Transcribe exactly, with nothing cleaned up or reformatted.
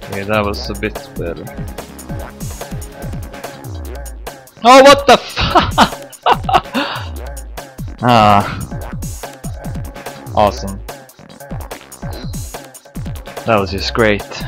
Okay, that was a bit better. Oh, what the fuck? Ah. Awesome. That was just great.